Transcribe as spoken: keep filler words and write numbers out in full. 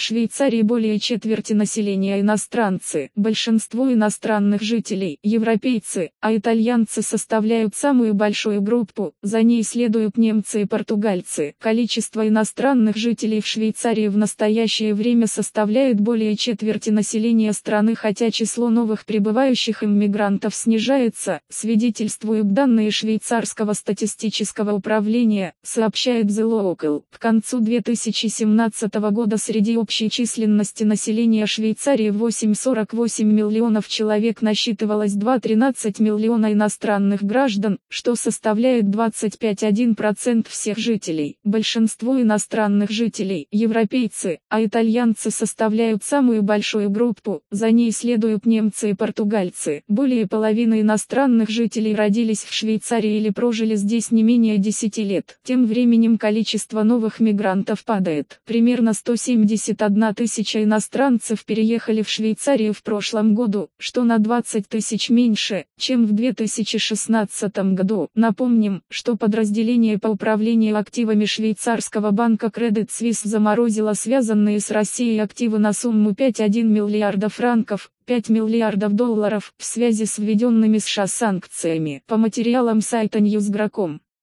Швейцарии более четверти населения иностранцы. Большинство иностранных жителей – европейцы, а итальянцы составляют самую большую группу, за ней следуют немцы и португальцы. Количество иностранных жителей в Швейцарии в настоящее время составляет более четверти населения страны, хотя число новых прибывающих иммигрантов снижается, свидетельствуют данные швейцарского статистического управления, сообщает The Local. К концу две тысячи семнадцатого года среди общей численности населения Швейцарии восемь целых сорок восемь миллионов человек насчитывалось два целых тринадцать миллиона иностранных граждан, что составляет двадцать пять целых одна десятая процента всех жителей. Большинство иностранных жителей – европейцы, а итальянцы составляют самую большую группу, за ней следуют немцы и португальцы. Более половины иностранных жителей родились в Швейцарии или прожили здесь не менее десяти лет. Тем временем количество новых мигрантов падает. Примерно сто семьдесят одна тысяча иностранцев переехали в Швейцарию в прошлом году, что на двадцать тысяч меньше, чем в две тысячи шестнадцатом году. Напомним, что подразделение по управлению активами швейцарского банка Credit Suisse заморозило связанные с Россией активы на сумму пять целых одна десятая миллиарда франков, пять миллиардов долларов, в связи с введенными США санкциями. По материалам сайта Newsgro точка com.